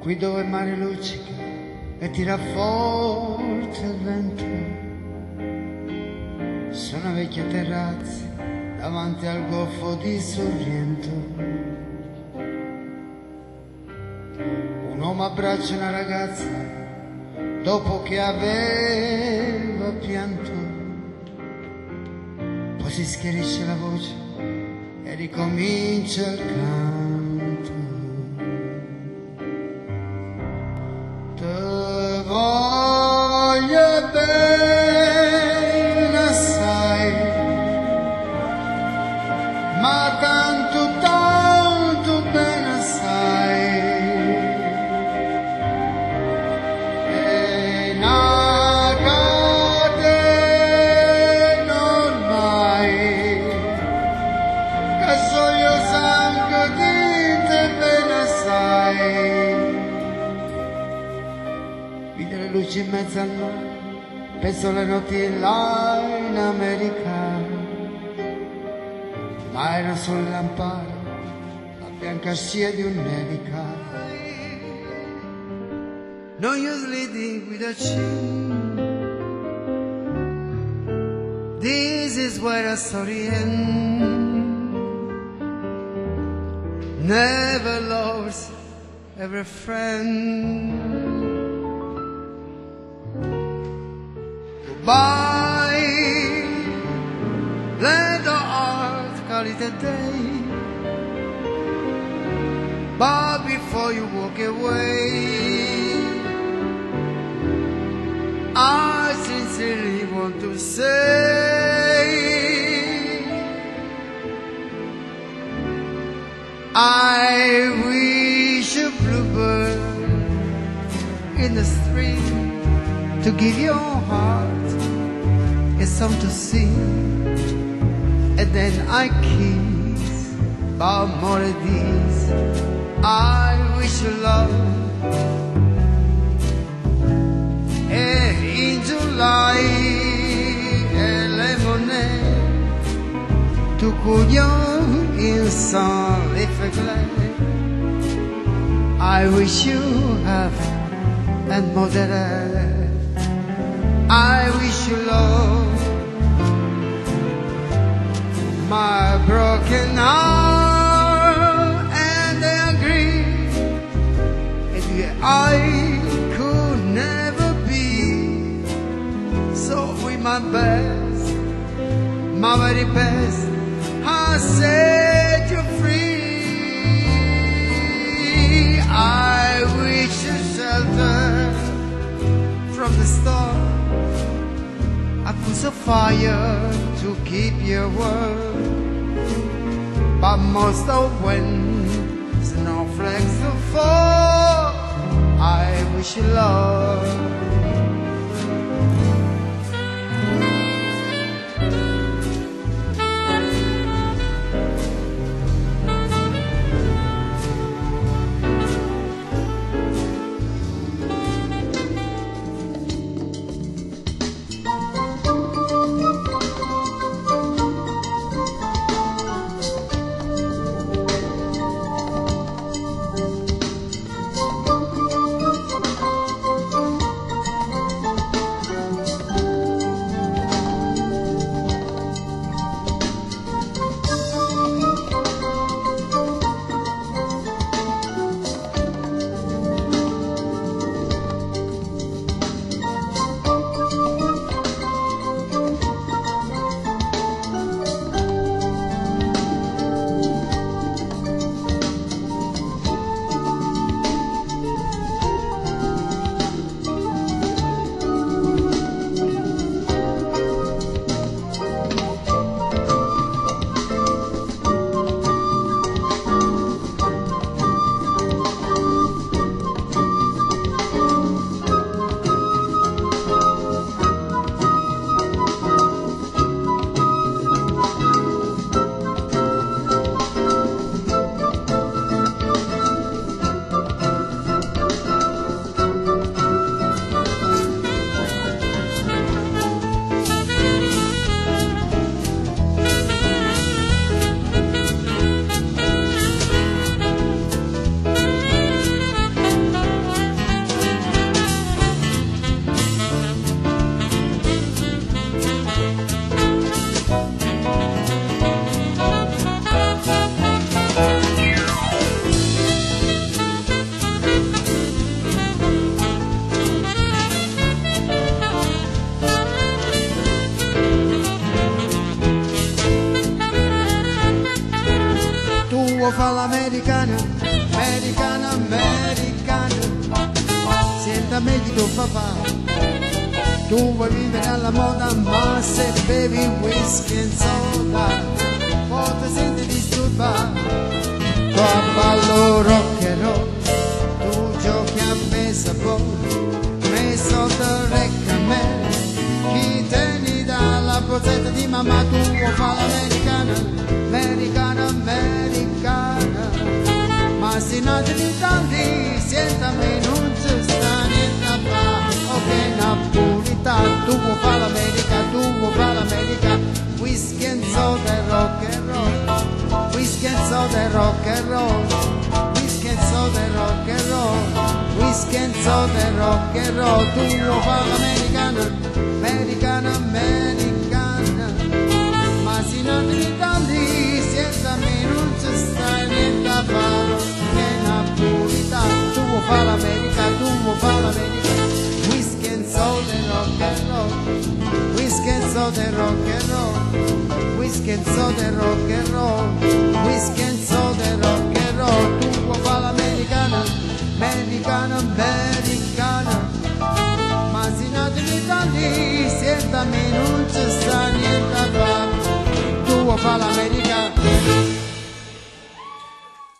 qui dove il mare luccica e tira forte il vento. Sono vecchie terrazze davanti al goffo di Sorrento. Un uomo abbraccia una ragazza dopo che aveva pianto, poi si schiarisce la voce e ricomincia il canto. Te voglio bene assai, ma tanto, tanto bene assai. E una catena ormai, che so io sangue di te bene assai. Vide le luci in mezzo al mare, penso alle notti là in America, ma era solo lampare, la bianca scia di un nevica. No use leading with a chin. This is where a story ends. Never lost every friend. Goodbye, let the heart call it a day. But before you walk away, I sincerely want to say, I wish a bluebird in the stream to give your heart a song to sing, and then I kiss about more of these. I wish you love, and in July a lemonade to cool your inside if glad. I wish you have and more than that. I wish you love, my broken heart, and they agree, and I could never be. So with my best, my very best, I set you free. I wish you shelter from the storm. I put a fire to keep your word, but most of when snowflakes do fall, I wish you love. vuoi fare l'americana, americana, americana. Senta me che tu papà, tu vuoi vivere alla moda, ma se bevi whisky e soda, poi ti senti disturbato. Tu a ballo rock and roll, tu giochi a baseball, me sotto recca me, chi tieni dalla bozzetta di mamma, tu vuoi fare l'americana, americana, americana. Ma se non ti tanti, sientami, non ci sta niente a fare, ok, napolitano, tu vuoi fare l'America, tu vuoi fare l'America, whisky and soda e rock and roll, whisky and soda e rock and roll, whisky and soda e rock and roll, whisky and soda e rock and roll, tu vuoi fare l'americana, americana, americana. Ma se non ti tanti, sientami, non ci sta niente a fare, napolitano, tu vuoi fare l'America, tu vuoi fare l'America, whisky and soda e rock and roll, whisky and soda e rock and roll, whisky and soda e rock and roll, whisky and soda e rock and roll, tu vuoi fare l'americana, americana, americana. Ma se non ti tanti, sientami, non ci sta niente a fare, tu vuoi fare l'America.